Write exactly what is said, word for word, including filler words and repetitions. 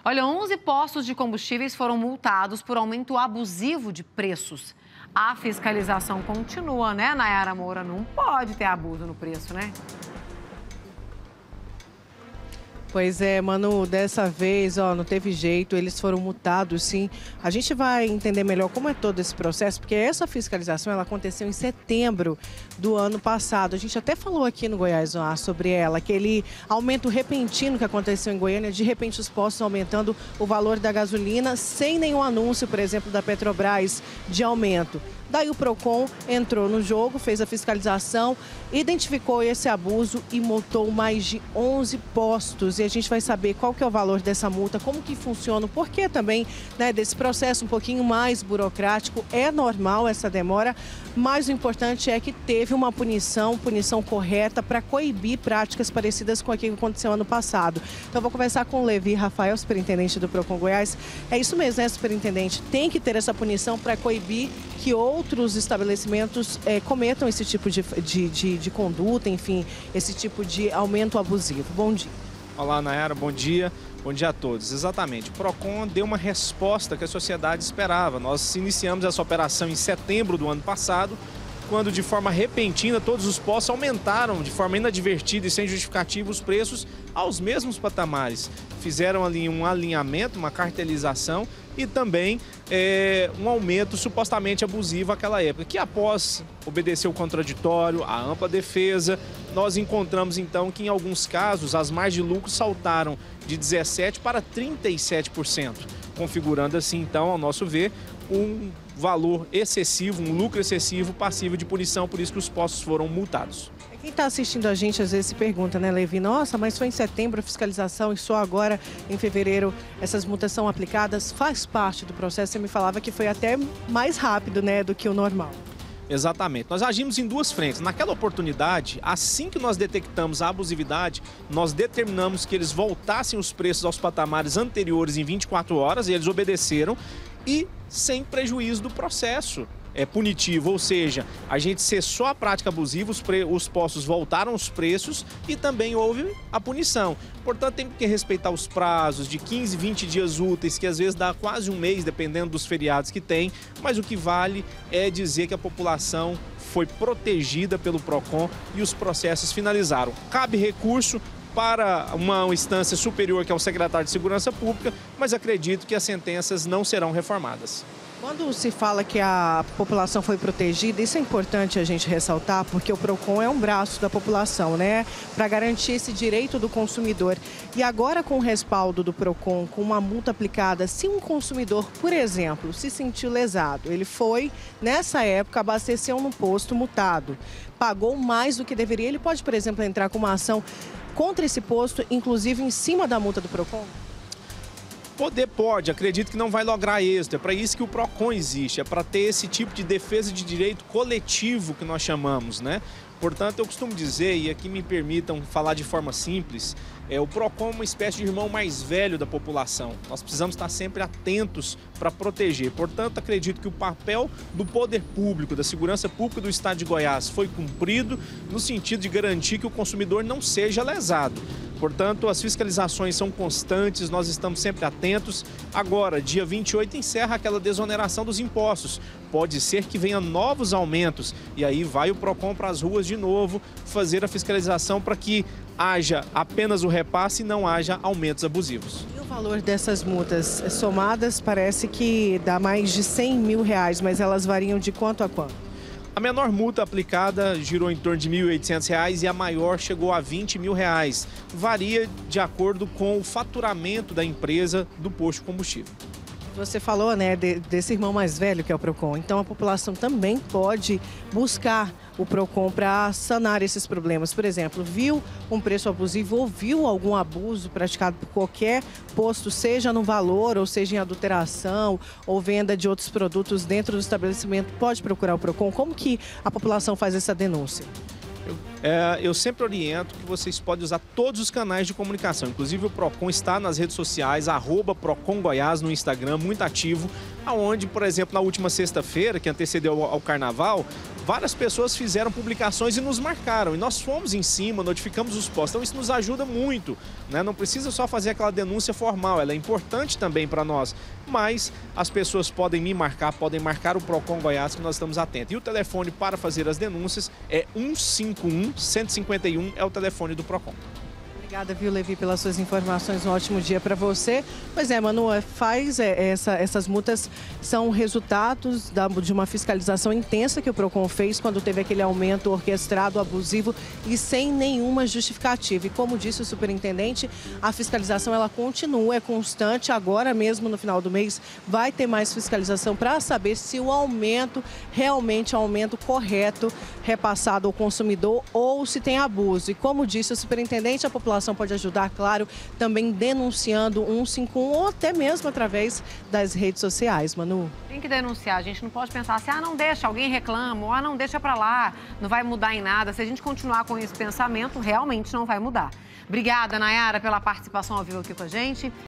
Olha, onze postos de combustíveis foram multados por aumento abusivo de preços. A fiscalização continua, né, Nayara Moura? Não pode ter abuso no preço, né? Pois é, Manu, dessa vez, ó, não teve jeito, eles foram multados, sim. A gente vai entender melhor como é todo esse processo, porque essa fiscalização ela aconteceu em setembro do ano passado. A gente até falou aqui no Goiás ó, sobre ela, aquele aumento repentino que aconteceu em Goiânia, de repente os postos aumentando o valor da gasolina, sem nenhum anúncio, por exemplo, da Petrobras de aumento. Daí o Procon entrou no jogo, fez a fiscalização, identificou esse abuso e multou mais de onze postos. E a gente vai saber qual que é o valor dessa multa, como que funciona, o porquê também né, desse processo um pouquinho mais burocrático. É normal essa demora, mas o importante é que teve uma punição, punição correta para coibir práticas parecidas com aquilo que aconteceu ano passado. Então eu vou conversar com o Levi Rafael, superintendente do Procon Goiás. É isso mesmo, né, superintendente? Tem que ter essa punição para coibir que outros estabelecimentos é, cometam esse tipo de, de, de, de conduta, enfim, esse tipo de aumento abusivo. Bom dia. Olá, Nayara, bom dia. Bom dia a todos. Exatamente, o Procon deu uma resposta que a sociedade esperava. Nós iniciamos essa operação em setembro do ano passado, quando de forma repentina todos os postos aumentaram de forma inadvertida e sem justificativa os preços aos mesmos patamares. Fizeram ali um alinhamento, uma cartelização e também é, um aumento supostamente abusivo àquela época, que após obedecer o contraditório, a ampla defesa, nós encontramos então que em alguns casos as margens de lucro saltaram de dezessete por cento para trinta e sete por cento, configurando assim então, ao nosso ver, um valor excessivo, um lucro excessivo passível de punição, por isso que os postos foram multados. Quem está assistindo a gente às vezes se pergunta, né, Levi? Nossa, mas foi em setembro a fiscalização e só agora, em fevereiro, essas multas são aplicadas. Faz parte do processo. Você me falava que foi até mais rápido, né, do que o normal. Exatamente. Nós agimos em duas frentes. Naquela oportunidade, assim que nós detectamos a abusividade, nós determinamos que eles voltassem os preços aos patamares anteriores em vinte e quatro horas, e eles obedeceram, e sem prejuízo do processo é punitivo, ou seja, a gente cessou a prática abusiva, os, pre... os postos voltaram os preços e também houve a punição. Portanto, tem que respeitar os prazos de quinze, vinte dias úteis, que às vezes dá quase um mês, dependendo dos feriados que tem, mas o que vale é dizer que a população foi protegida pelo Procon e os processos finalizaram. Cabe recurso para uma instância superior, que é o secretário de Segurança Pública, mas acredito que as sentenças não serão reformadas. Quando se fala que a população foi protegida, isso é importante a gente ressaltar, porque o Procon é um braço da população, né? Para garantir esse direito do consumidor. E agora, com o respaldo do Procon, com uma multa aplicada, se um consumidor, por exemplo, se sentiu lesado, ele foi, nessa época, abasteceu num posto multado, pagou mais do que deveria, ele pode, por exemplo, entrar com uma ação contra esse posto, inclusive em cima da multa do Procon? Poder pode, acredito que não vai lograr êxito, é para isso que o Procon existe, é para ter esse tipo de defesa de direito coletivo que nós chamamos, né? Portanto, eu costumo dizer, e aqui me permitam falar de forma simples, é, o Procon é uma espécie de irmão mais velho da população. Nós precisamos estar sempre atentos para proteger. Portanto, acredito que o papel do poder público, da segurança pública do estado de Goiás foi cumprido no sentido de garantir que o consumidor não seja lesado. Portanto, as fiscalizações são constantes, nós estamos sempre atentos. Agora, dia vinte e oito, encerra aquela desoneração dos impostos. Pode ser que venha novos aumentos e aí vai o Procon para as ruas de novo fazer a fiscalização para que haja apenas o repasse e não haja aumentos abusivos. E o valor dessas multas somadas parece que dá mais de cem mil reais, mas elas variam de quanto a quanto? A menor multa aplicada girou em torno de mil e oitocentos reais e a maior chegou a vinte mil reais. Varia de acordo com o faturamento da empresa do posto de combustível. Você falou, né, de, desse irmão mais velho que é o Procon. Então a população também pode buscar o Procon para sanar esses problemas. Por exemplo, viu um preço abusivo ou viu algum abuso praticado por qualquer posto, seja no valor, ou seja em adulteração, ou venda de outros produtos dentro do estabelecimento, pode procurar o Procon. Como que a população faz essa denúncia? Eu É, eu sempre oriento que vocês podem usar todos os canais de comunicação. Inclusive o Procon está nas redes sociais, arroba Procon Goiás no Instagram, muito ativo, aonde, por exemplo, na última sexta-feira, que antecedeu ao Carnaval, várias pessoas fizeram publicações e nos marcaram. E nós fomos em cima, notificamos os postos. Então isso nos ajuda muito, né? Não precisa só fazer aquela denúncia formal, ela é importante também para nós. Mas as pessoas podem me marcar, podem marcar o Procon Goiás, que nós estamos atentos. E o telefone para fazer as denúncias é um cinco um, um cinco um, é o telefone do Procon. Obrigada, viu, Levi, pelas suas informações. Um ótimo dia para você. Pois é, Manu, faz é, essa, essas multas são resultados da, de uma fiscalização intensa que o Procon fez quando teve aquele aumento orquestrado, abusivo e sem nenhuma justificativa. E como disse o superintendente, a fiscalização ela continua, é constante. Agora mesmo, no final do mês, vai ter mais fiscalização para saber se o aumento realmente é um aumento correto, repassado ao consumidor ou se tem abuso. E como disse o superintendente, a população pode ajudar, claro, também denunciando um cinco um ou até mesmo através das redes sociais, Manu. Tem que denunciar, a gente não pode pensar assim, ah, não deixa, alguém reclama, ou ah, não deixa pra lá, não vai mudar em nada. Se a gente continuar com esse pensamento, realmente não vai mudar. Obrigada, Nayara, pela participação ao vivo aqui com a gente.